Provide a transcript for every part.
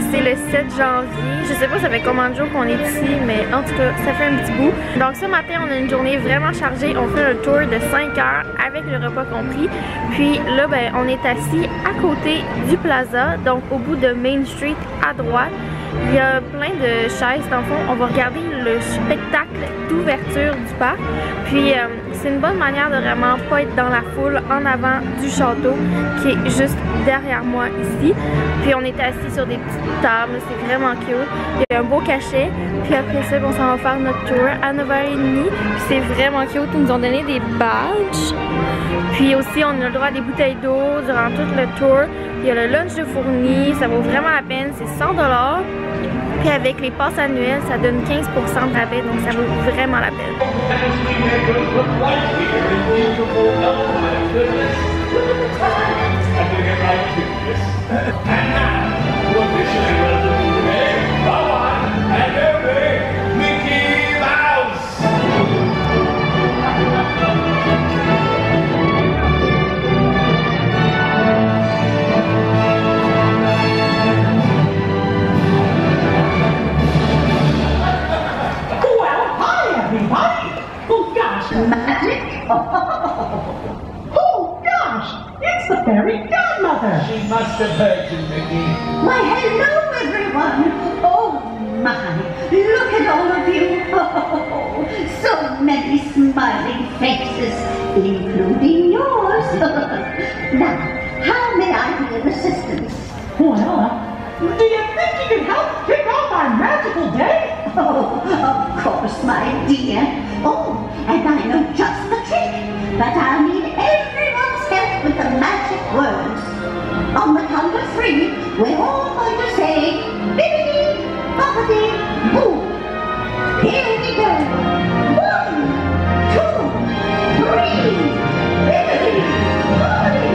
c'est le 7 janvier. Je sais pas ça fait combien de jours qu'on est ici, mais en tout cas, ça fait un petit bout. Donc ce matin, on a une journée vraiment chargée. On fait un tour de 5 heures avec le repas compris. Puis là, ben, on est assis à côté du plaza, donc au bout de Main Street à droite. Il y a plein de chaises. Dans le fond, on va regarder le spectacle d'ouverture du parc. Puis c'est une bonne manière de vraiment pas être dans la foule en avant du château qui est juste derrière moi ici. Puis on est assis sur des petites tables, c'est vraiment cute. Il y a un beau cachet. Puis après ça, on s'en va faire notre tour à 9h30. Puis c'est vraiment cute. Ils nous ont donné des badges. Puis aussi, on a le droit à des bouteilles d'eau durant tout le tour. Il y a le lunch de fourni, ça vaut vraiment la peine, c'est 100 $. Puis avec les passes annuelles, ça donne 15% de rabais, donc ça vaut vraiment la peine. Magic? Oh gosh, it's the fairy godmother. She must have heard you, Mickey. Why, hello everyone. Oh my, look at all of you. Oh, so many smiling faces, including yours. Now, how may I be of assistance? Well, do you think you can help kick off our magical day? Oh, of course, my dear. Oh, and I know just the trick, but I'll need everyone's help with the magic words. On the count of 3, we're all going to say, bibbidi, bobbidi, boo. Here we go. 1, 2, 3, bibbidi, bobbidi.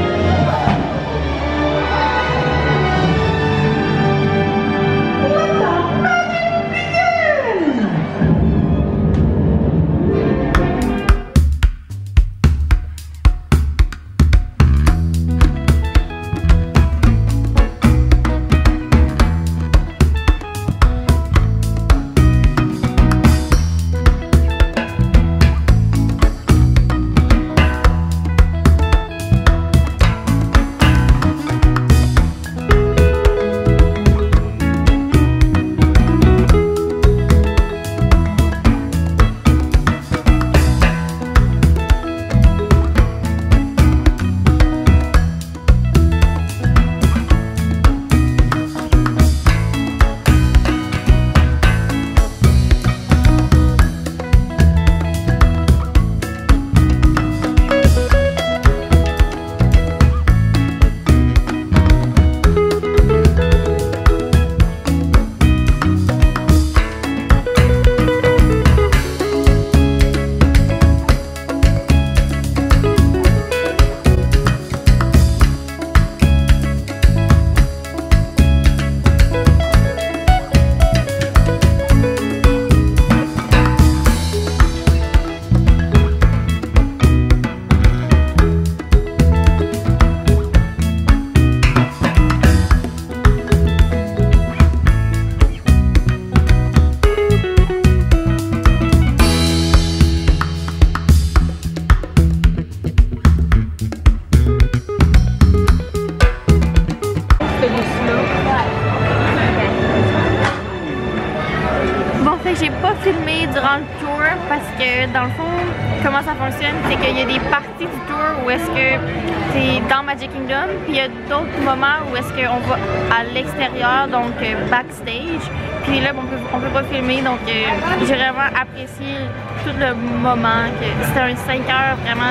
J'ai pas filmé durant le tour parce que dans le fond, comment ça fonctionne, c'est qu'il y a des parties du tour où est-ce que c'est dans Magic Kingdom, puis il y a d'autres moments où est-ce qu'on va à l'extérieur, donc backstage. Puis là, on peut pas filmer, donc j'ai vraiment apprécié tout le moment. C'était un 5 heures vraiment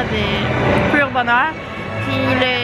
de pur bonheur. Puis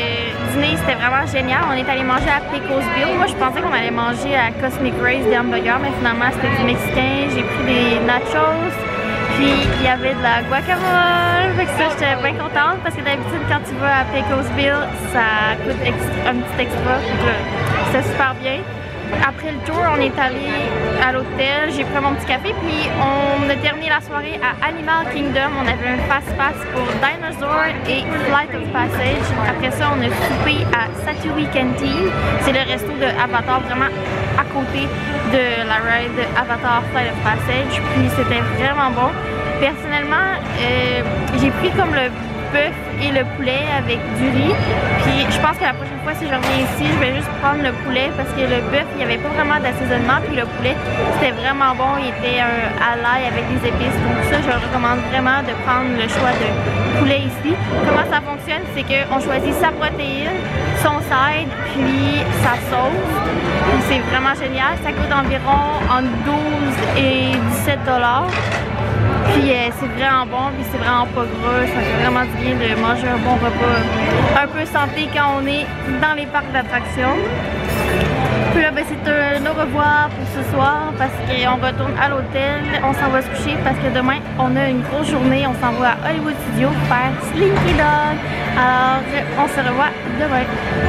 le dîner, c'était vraiment génial. On est allé manger à Pecos Bill. Moi, je pensais qu'on allait manger à Cosmic Race des hamburgers, mais finalement, c'était du mexicain. J'ai pris des nachos. Puis, il y avait de la guacamole. Fait que ça, j'étais bien contente parce que d'habitude, quand tu vas à Pecos Bill, ça coûte un petit extra. C'était super bien. Après le tour, on est allé à l'hôtel, j'ai pris mon petit café, puis on a terminé la soirée à Animal Kingdom. On avait un fast-pass pour Dinosaur et Flight of Passage. Après ça, on a soupé à Satui Canteen. C'est le resto de Avatar, vraiment à côté de la ride Avatar Flight of Passage, puis c'était vraiment bon. Personnellement, j'ai pris comme le bœuf et le poulet avec du riz, puis je pense que la prochaine fois si je reviens ici, je vais juste prendre le poulet parce que le bœuf, il n'y avait pas vraiment d'assaisonnement, puis le poulet, c'était vraiment bon, il était à l'ail avec des épices, donc ça, je recommande vraiment de prendre le choix de poulet ici. Comment ça fonctionne, c'est qu'on choisit sa protéine, son side, puis sa sauce, c'est vraiment génial, ça coûte environ entre 12 et 17 $. Puis c'est vraiment bon, puis c'est vraiment pas gras, ça fait vraiment du bien de manger un bon repas un peu santé quand on est dans les parcs d'attractions. Puis là, ben, c'est un au revoir pour ce soir parce qu'on retourne à l'hôtel, on s'en va se coucher parce que demain on a une grosse journée, on s'en va à Hollywood Studios pour faire Slinky Dog. Alors on se revoit demain.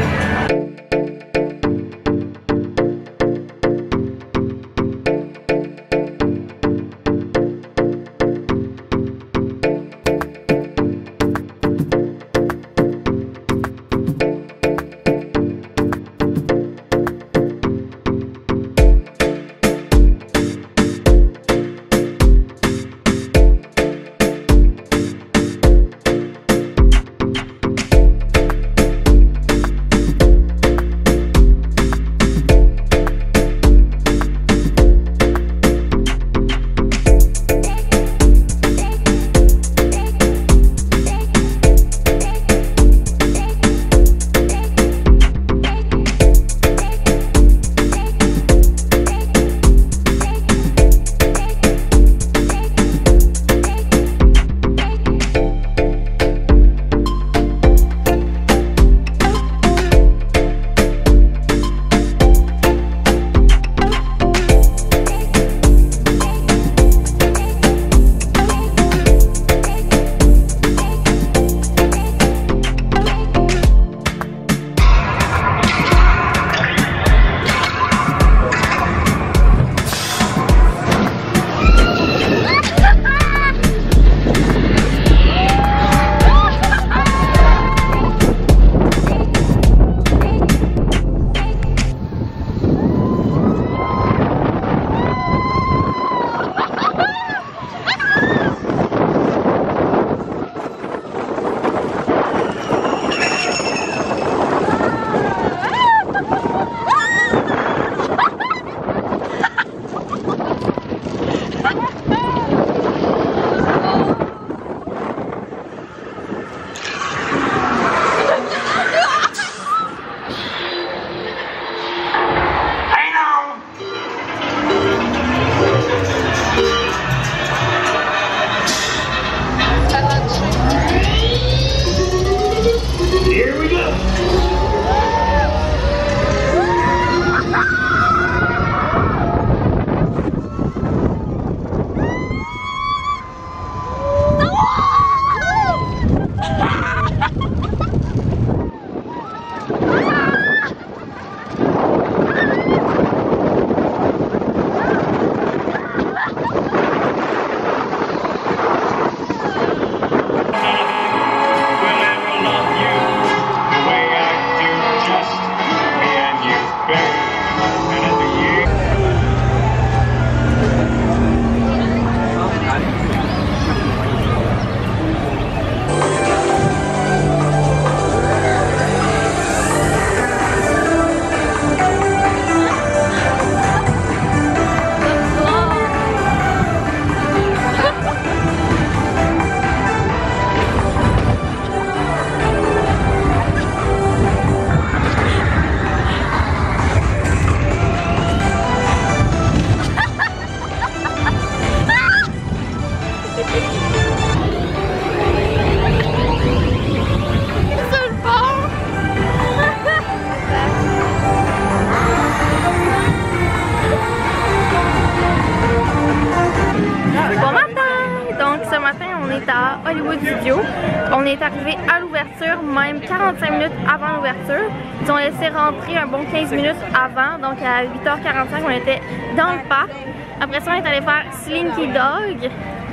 Hollywood Studios. On est arrivé à l'ouverture, même 45 minutes avant l'ouverture. Ils ont laissé rentrer un bon 15 minutes avant, donc à 8h45 on était dans le parc. Après ça on est allé faire Slinky Dog.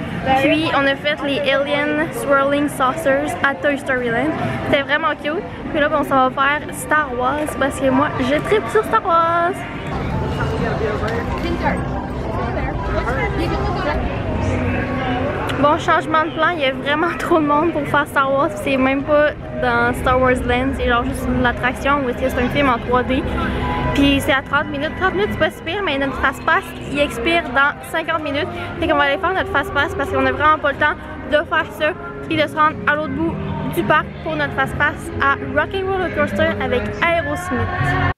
Puis on a fait les Alien Swirling Saucers à Toy Story Land. C'était vraiment cute. Puis là on s'en va faire Star Wars parce que moi je tripe sur Star Wars. Bon, changement de plan, il y a vraiment trop de monde pour faire Star Wars. C'est même pas dans Star Wars Land, c'est genre juste l'attraction où c'est un film en 3D. Puis c'est à 30 minutes. 30 minutes, c'est pas super, mais notre fast-pass, il expire dans 50 minutes. Fait qu'on va aller faire notre fast-pass parce qu'on a vraiment pas le temps de faire ça. Puis de se rendre à l'autre bout du parc pour notre fast-pass à Rock'n'Roller Coaster avec Aerosmith.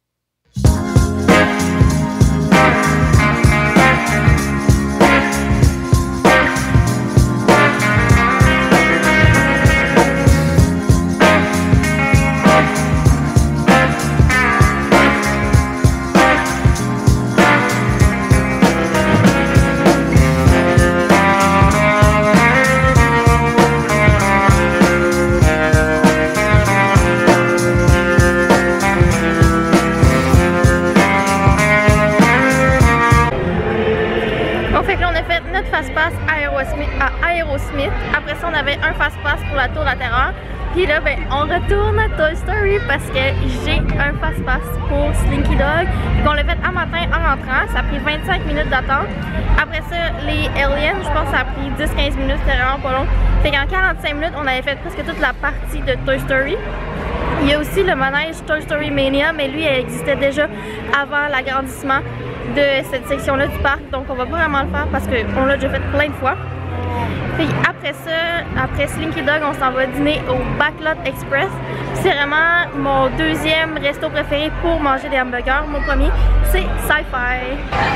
Fast-pass à Aerosmith. Après ça, on avait un fast-pass pour la Tour de la Terreur. Puis là, ben, on retourne à Toy Story parce que j'ai un fast-pass pour Slinky Dog. On l'a fait un matin en rentrant. Ça a pris 25 minutes d'attente. Après ça, les Aliens, je pense que ça a pris 10-15 minutes. C'était vraiment pas long. Fait qu'en 45 minutes, on avait fait presque toute la partie de Toy Story. Il y a aussi le manège Toy Story Mania, mais lui, il existait déjà avant l'agrandissement de cette section-là du parc. Donc, on va pas vraiment le faire parce qu'on l'a déjà fait plein de fois. Puis après ça, après Slinky Dog, on s'en va dîner au Backlot Express. C'est vraiment mon deuxième resto préféré pour manger des hamburgers. Mon premier, c'est Sci-Fi.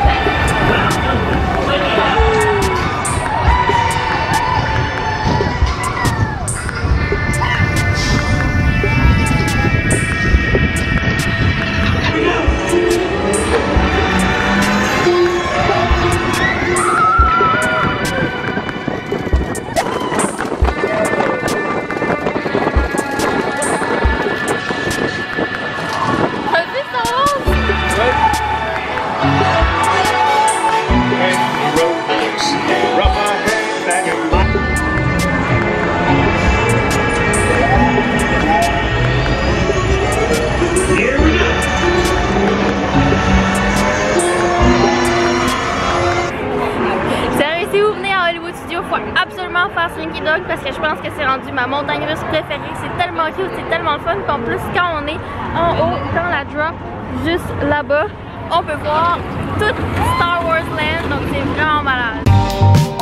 Absolument faire Slinky Dog parce que je pense que c'est rendu ma montagne russe préférée. C'est tellement cute, c'est tellement le fun. Puis en plus, quand on est en haut, dans la drop, juste là-bas, on peut voir tout Star Wars Land. Donc c'est vraiment malade.